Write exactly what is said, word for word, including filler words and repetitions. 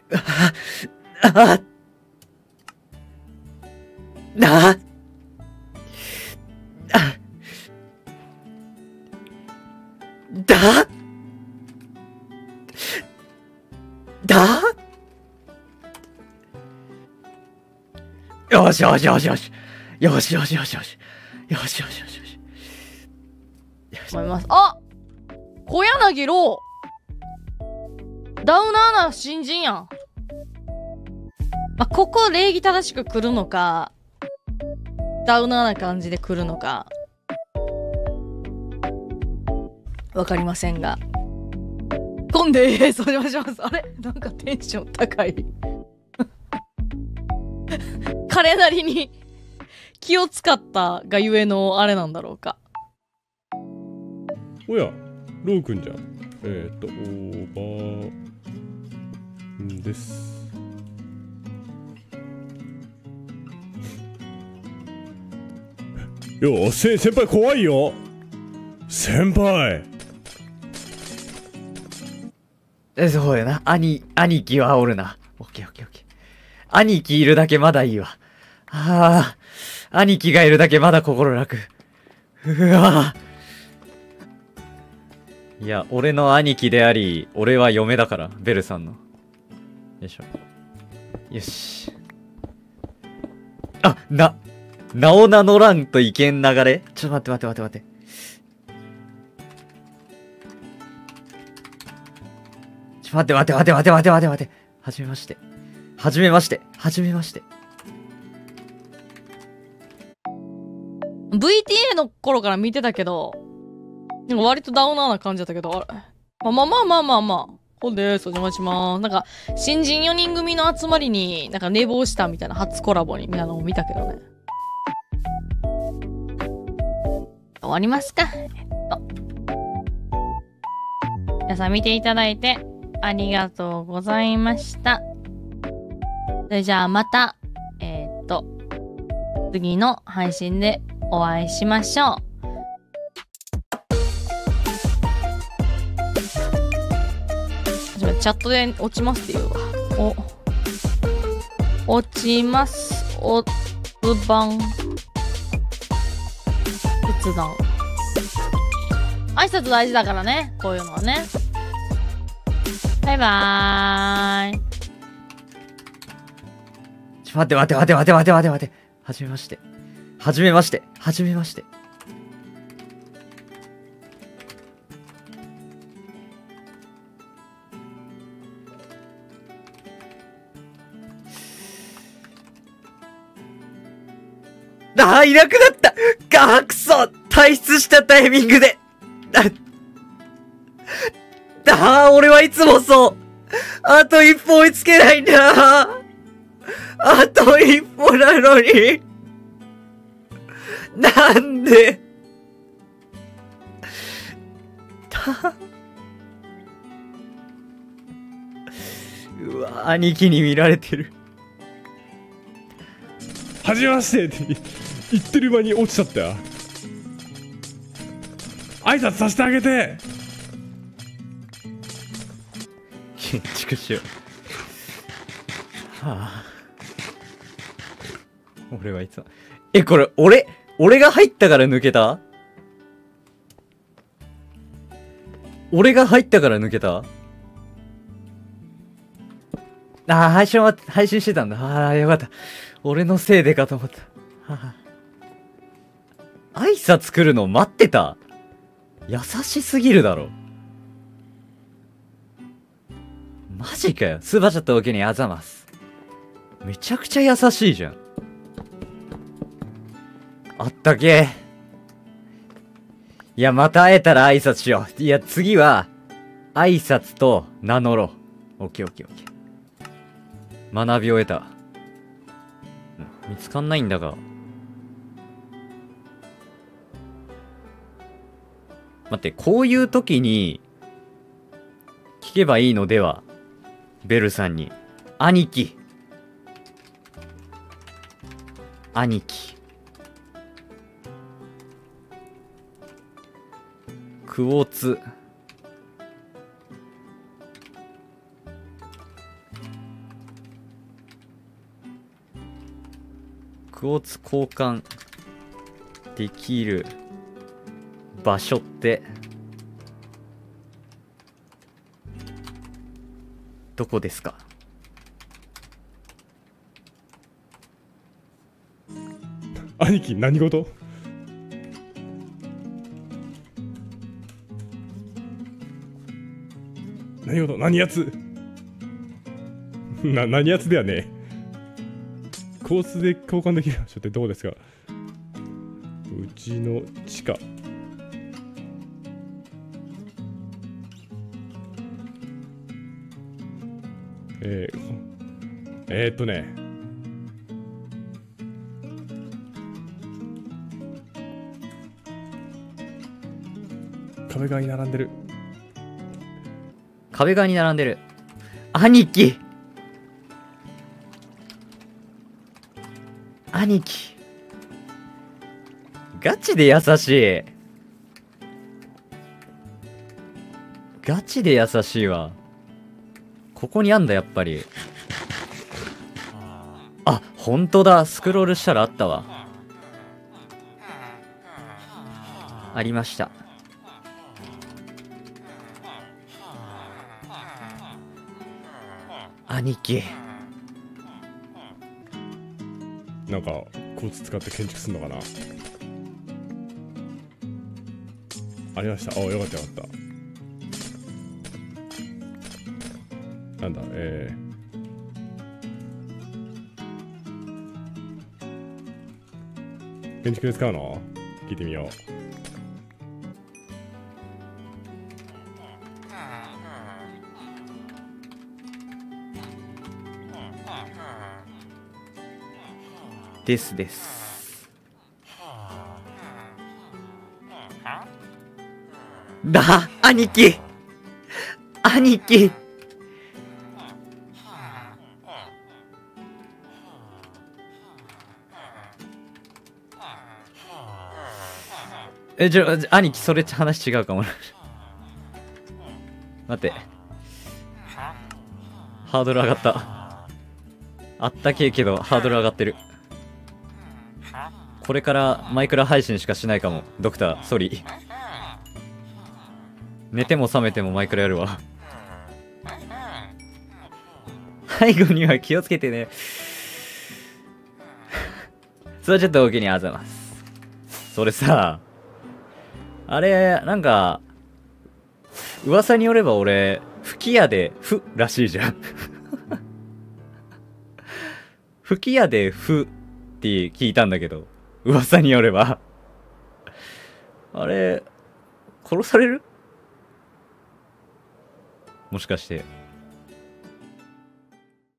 あ、あ、な、あ、だ、だ、よしよしよしよし。よしよしよしよし。よしよしよしよし。 思います。あ、小柳郎ダウナーな新人やん。まあ、ここ礼儀正しく来るのか、ダウナーな感じで来るのか、わかりませんが。飛んでーす。お邪魔します。あれなんかテンション高い。彼なりに気を使ったがゆえのあれなんだろうか。 おや、ローくんじゃん。えっ、ー、と、オーバーんです。よ、せ、先輩怖いよ。先輩。 え、そうやな。兄、兄貴はおるな。オッケーオッケーオッケー。兄貴いるだけまだいいわ。ああ、兄貴がいるだけまだ心楽。うわいや、俺の兄貴であり、俺は嫁だから、ベルさんの。よいしょ。よし。あ、な、名を名乗らんといけん流れ？ちょっと待って待って待って待って。ちょ待って待って待って待って待って待って待って。はじめまして。はじめまして。はじめまして。 ブイティーエー の頃から見てたけど、なんか割とダウナーな感じだったけど、あれ。まあまあまあまあまあまあ。ほんでーす。お邪魔しまーす。なんか、新人よにん組の集まりに、なんか寝坊したみたいな初コラボにみたいなのを見たけどね。終わりますか。えっと。皆さん見ていただいて、ありがとうございました。それじゃあまた、えー、っと、次の配信でお会いしましょう。チャットで落ちますって言うわ。お、落ちます。おつばん。仏壇。挨拶大事だからね。こういうのはね。バイバーイ。 ちょ待って待って待って待って待って待って待って。はじめまして。はじめまして。はじめまして。ああ、いなくなったがくそ退出したタイミングでああ、俺はいつもそうあと一歩追いつけないんだあと一歩なのになんでたうわ、兄貴に見られてる。 はじめましてって言ってる間に落ちちゃったよ。挨拶させてあげて。 建築しよう。はあ。俺はいつも。え、これ、俺、俺が入ったから抜けた？俺が入ったから抜けた？ああ、配信は、配信してたんだ。ああ、よかった。俺のせいでかと思った。はあ、挨拶来るの待ってた？優しすぎるだろ。マジかよ。スーパーチャットおけにあざます。めちゃくちゃ優しいじゃん。あったけ。いや、また会えたら挨拶しよう。いや、次は、挨拶と名乗ろう。オッケーオッケーオッケー。学びを得た。見つかんないんだが。待って、こういう時に、聞けばいいのでは。ベルさんに。兄貴。兄貴。クォーツ。 クォーツ交換できる場所ってどこですか？ 兄貴何事？何事？何やつ？な、何やつではねえ。コースで交換できる場所ってどうですか？うちの地下。えー、えー、っとね。壁側に並んでる。 壁側に並んでる。兄貴兄貴ガチで優しい。ガチで優しいわ。ここにあんだやっぱり。あ、ほんとだ。スクロールしたらあったわ。ありました。兄貴なんかコーツ使って建築するのかな。ありました。あ、よかったよかった。なんだ、えー、建築で使うの？聞いてみよう。 ですです。だ、兄貴兄貴え、じゃ、兄貴それ話違うかも。待って。ハードル上がった。あったけえけどハードル上がってる。これからマイクラ配信しかしないかも。ドクター、ソリー。寝ても覚めてもマイクラやるわ。背後には気をつけてね。それはちょっとお気にありがとうございます。それさ、あれ、なんか、噂によれば俺、吹き矢で、ふ、らしいじゃん。吹き矢で、ふ、って聞いたんだけど。噂によればあれ殺される？もしかして